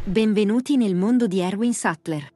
Benvenuti nel mondo di Erwin Sattler.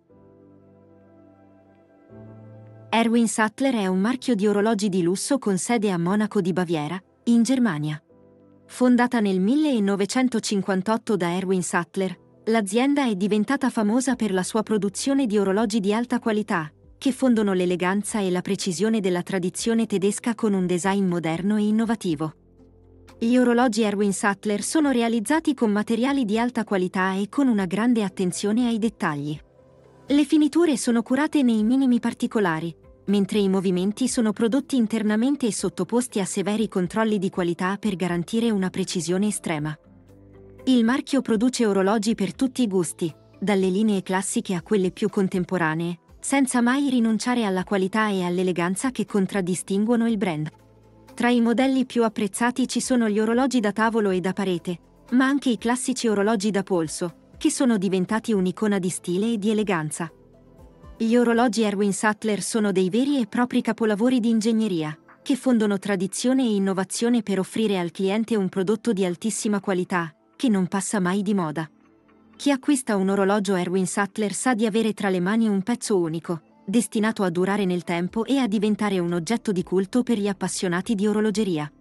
Erwin Sattler è un marchio di orologi di lusso con sede a Monaco di Baviera, in Germania. Fondata nel 1958 da Erwin Sattler, l'azienda è diventata famosa per la sua produzione di orologi di alta qualità, che fondono l'eleganza e la precisione della tradizione tedesca con un design moderno e innovativo. Gli orologi Erwin Sattler sono realizzati con materiali di alta qualità e con una grande attenzione ai dettagli. Le finiture sono curate nei minimi particolari, mentre i movimenti sono prodotti internamente e sottoposti a severi controlli di qualità per garantire una precisione estrema. Il marchio produce orologi per tutti i gusti, dalle linee classiche a quelle più contemporanee, senza mai rinunciare alla qualità e all'eleganza che contraddistinguono il brand. Tra i modelli più apprezzati ci sono gli orologi da tavolo e da parete, ma anche i classici orologi da polso, che sono diventati un'icona di stile e di eleganza. Gli orologi Erwin Sattler sono dei veri e propri capolavori di ingegneria, che fondono tradizione e innovazione per offrire al cliente un prodotto di altissima qualità, che non passa mai di moda. Chi acquista un orologio Erwin Sattler sa di avere tra le mani un pezzo unico, destinato a durare nel tempo e a diventare un oggetto di culto per gli appassionati di orologeria.